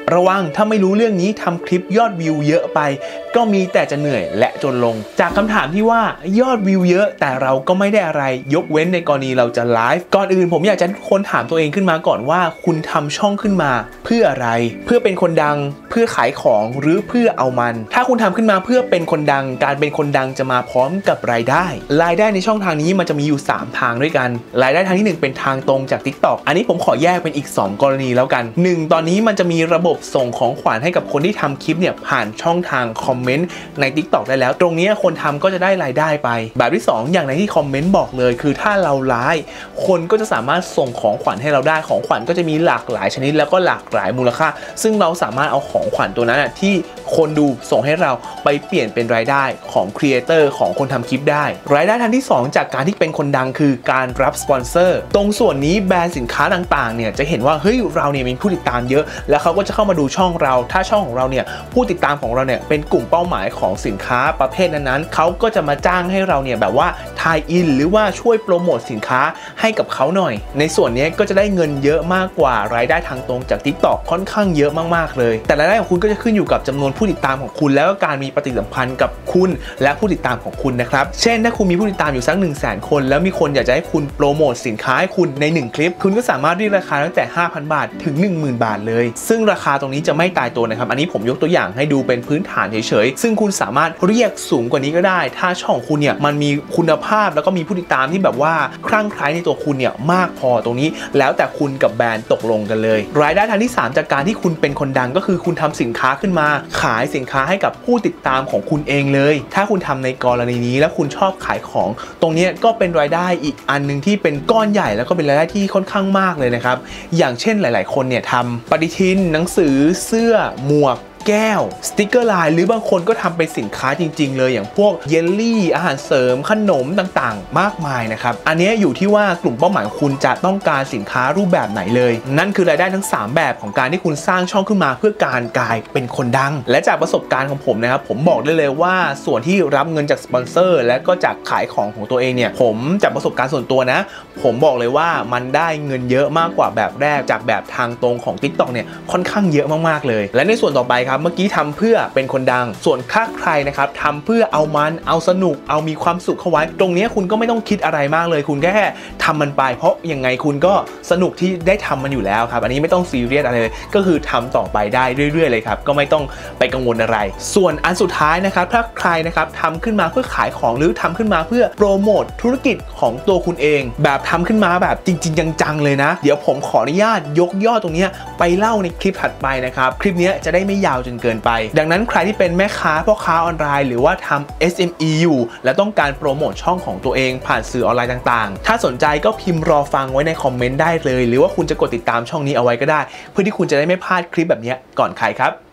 ระวังถ้าไม่รู้เรื่องนี้ทำคลิปยอดวิวเยอะไปก็มีแต่จะเหนื่อยและจนลงจากคำถามที่ว่ายอดวิวเยอะแต่เราก็ไม่ได้อะไรยกเว้นในกรณีเราจะไลฟ์ก่อนอื่นผมอยากจะทุกคนถามตัวเองขึ้นมาก่อนว่าคุณทำช่องขึ้นมาเพื่ออะไรเพื่อเป็นคนดังเพื่อขายของหรือเพื่อเอามันถ้าคุณทำขึ้นมาเพื่อเป็นคนดังการเป็นคนดังจะมาพร้อมกับรายได้ในช่องทางนี้มันจะมีอยู่3ทางด้วยกันรายได้ทางที่1เป็นทางตรงจาก TikTok อันนี้ผมขอแยกเป็นอีก2กรณีแล้วกัน1ตอนนี้มันจะมีระบบส่งของขวัญให้กับคนที่ทำคลิปเนี่ยผ่านช่องทางคอมเมนต์ใน TikTok ได้แล้วตรงนี้คนทำก็จะได้รายได้ไปแบบที่2อย่างในที่คอมเมนต์บอกเลยคือถ้าเราไลฟ์คนก็จะสามารถส่งของขวัญให้เราได้ของขวัญก็จะมีหลากหลายชนิดแล้วก็หลากหลายมูลค่าซึ่งเราสามารถเอาของขวัญตัวนั้นที่คนดูส่งให้เราไปเปลี่ยนเป็นรายได้ของครีเอเตอร์ของคนทำคลิปได้รายได้ทางที่2จากการที่เป็นคนดังคือการรับสปอนเซอร์ตรงส่วนนี้แบรนด์สินค้าต่างๆเนี่ยจะเห็นว่าเฮ้ยเราเนี่ยมีผู้ติดตามเยอะแล้วเขาก็จะเข้ามาดูช่องเราถ้าช่องของเราเนี่ยผู้ติดตามของเราเนี่ยเป็นกลุ่มเป้าหมายของสินค้าประเภทนั้นๆเขาก็จะมาจ้างให้เราเนี่ยแบบว่าทายอินหรือว่าช่วยโปรโมทสินค้าให้กับเขาหน่อยในส่วนนี้ก็จะได้เงินเยอะมากกว่ารายได้ทางตรงจาก TikTok ค่อนข้างเยอะมากๆเลยแต่รายได้ของคุณก็จะขึ้นอยู่กับจำนวนผู้ติดตามของคุณแล้วก็การมีปฏิสัมพันธ์กับคุณและผู้ติดตามของคุณนะครับเช่นถ้าคุณมีผู้ติดตามอยู่สัก 100,000 คนแล้วมีคนอยากจะให้คุณโปรโมทสินค้าให้คุณใน1คลิปคุณก็สามารถเรียกราคาตั้งแต่ 5,000 บาทถึง 10,000 บาทเลยซึ่งราคาตรงนี้จะไม่ตายตัวนะครับอันนี้ผมยกตัวอย่างให้ดูเป็นพื้นฐานเฉยๆซึ่งคุณสามารถเรียกสูงกว่านี้ก็ได้ถ้าช่องของคุณเนี่ยมันมีคุณภาพแล้วก็มีผู้ติดตามที่แบบว่าคลั่งไคล้ในตัวคุณเนี่ยมากพอตรงนี้แล้วแต่คุณกับแบรนด์ตกลงกันเลยรายได้ทางที่3จากการที่คุณเป็นคนดังก็คือคุณทำสินค้าขึ้นมาขายสินค้าให้กับผู้ติดตามของคุณเองเลยถ้าคุณทำในกรณีนี้แล้วคุณชอบขายของตรงนี้ก็เป็นรายได้อีกอันนึงที่เป็นก้อนใหญ่แล้วก็เป็นรายได้ที่ค่อนข้างมากเลยนะครับอย่างเช่นหลายๆคนเนี่ยทำปฏิทินหนังสือเสื้อหมวกแก้วสติกเกอร์ไลน์หรือบางคนก็ทำเป็นสินค้าจริงๆเลยอย่างพวกเยลลี่อาหารเสริมขนมต่างๆมากมายนะครับอันนี้อยู่ที่ว่ากลุ่มเป้าหมายของคุณจะต้องการสินค้ารูปแบบไหนเลยนั่นคือรายได้ทั้ง3แบบของการที่คุณสร้างช่องขึ้นมาเพื่อการกลายเป็นคนดังและจากประสบการณ์ของผมนะครับผมบอกได้เลยว่าส่วนที่รับเงินจากสปอนเซอร์และก็จากขายของตัวเองเนี่ยผมจากประสบการณ์ส่วนตัวนะผมบอกเลยว่ามันได้เงินเยอะมากกว่าแบบแรกจากแบบทางตรงของ TikTok เนี่ยค่อนข้างเยอะมากๆเลยและในส่วนต่อไปครับเมื่อกี้ทำเพื่อเป็นคนดังส่วนถ้าใครนะครับทำเพื่อเอามันเอาสนุกเอามีความสุขเข้าไว้ตรงนี้คุณก็ไม่ต้องคิดอะไรมากเลยคุณแค่ทำมันไปเพราะยังไงคุณก็สนุกที่ได้ทำมันอยู่แล้วครับอันนี้ไม่ต้องซีเรียสอะไรเลยก็คือทำต่อไปได้เรื่อยๆเลยครับก็ไม่ต้องไปกังวลอะไรส่วนอันสุดท้ายนะครับถ้าใครนะครับทำขึ้นมาเพื่อขายของหรือทำขึ้นมาเพื่อโปรโมทธุรกิจของตัวคุณเองแบบทำขึ้นมาแบบจริงๆจังๆเลยนะเดี๋ยวผมขออนุญาตยกย่อตรงนี้ไปเล่าในคลิปถัดไปนะครับคลิปนี้จะได้ไม่ยาวจนเกินไปดังนั้นใครที่เป็นแม่ค้าพ่อค้าออนไลน์หรือว่าทำ SME อยู่และต้องการโปรโมทช่องของตัวเองผ่านสื่อออนไลน์ต่างๆถ้าสนใจก็พิมพ์รอฟังไว้ในคอมเมนต์ได้เลยหรือว่าคุณจะกดติดตามช่องนี้เอาไว้ก็ได้เพื่อที่คุณจะได้ไม่พลาดคลิปแบบนี้ก่อนใครครับ